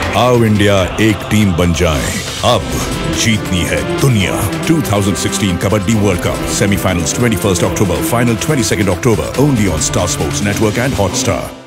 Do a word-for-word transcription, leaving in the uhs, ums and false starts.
आओ इंडिया एक टीम बन जाए, अब जीतनी है दुनिया। twenty sixteen kabaddi world cup semifinals twenty-first October, final twenty-second October, only on Star Sports Network and Hotstar.